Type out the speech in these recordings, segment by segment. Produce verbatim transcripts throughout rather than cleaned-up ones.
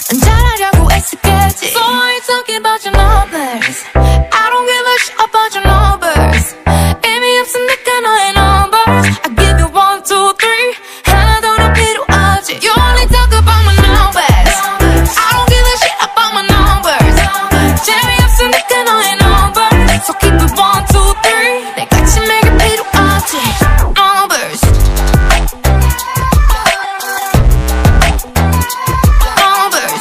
잘하려고 애쓰겠지. So I ain't talking about your numbers. I don't give a shit about your numbers. 의미 없으니까 너의 numbers. I give you one, two, three. 하나도 더 필요 없지. You only talk about my numbers. I don't give a shit about my numbers. 재미없으니까 너의 numbers. So keep it one, two, three. 내 같이 매길 필요 없지. Numbers. Numbers.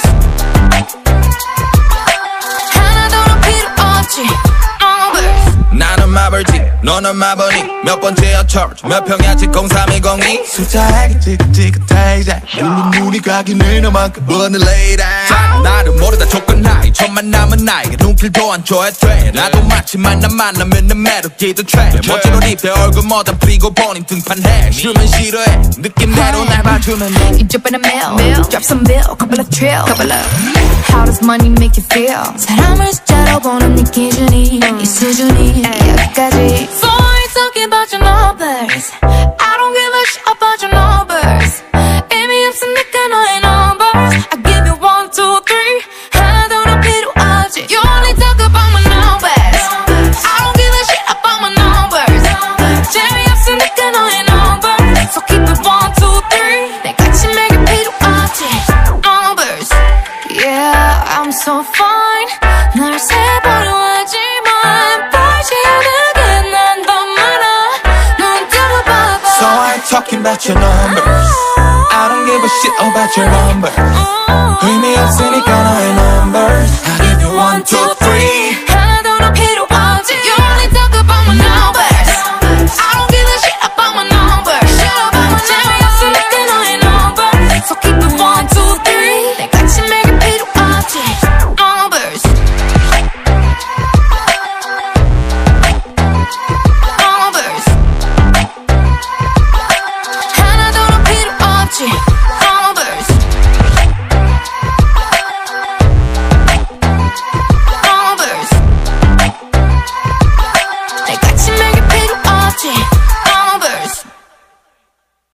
하나도 더 필요 없지. Numbers. 나는 마블지 너는 마블이 몇 번째야 charge 몇 평야 칠공삼이공이 숫자에게 지긋지긋해 물론 눈이 가긴 해 너만큼 오늘 late 나를 모르다 조건 나이 첫 만남은 나에게 눈길도 안 줘야 돼 나도 마치 만남 만나면 내 매력기도 트래 멋진 옷 입대 얼굴 모다 뿌리고 본인 등판해 싫으면 싫어해 느낌대로 날 봐주면 돼 You drip in a mill, mill. Drop some bill, couple of trill, couple of. How does money make you feel? 사람을 숫자로 보는 네 기준이 이 수준이 여기까지. So I ain't talking about your numbers. I don't give a shit about your numbers. 의미 없으니까 너의 numbers. I give you one, two, three. 하나도 더 필요 없지. You only talk about my numbers. I don't give a shit about my numbers. 재미없으니까 너의 numbers. So keep it one, two, three. 내 같이 매길 필요 없지. Numbers. Yeah, I'm so fine. 널 세보려 하지만 보이지 않게 난 더 많아. 눈 뜨고 봐봐. So I ain't talking about your numbers I don't give a shit about your numbers 의미 없으니까 너의 numbers I give you one, two,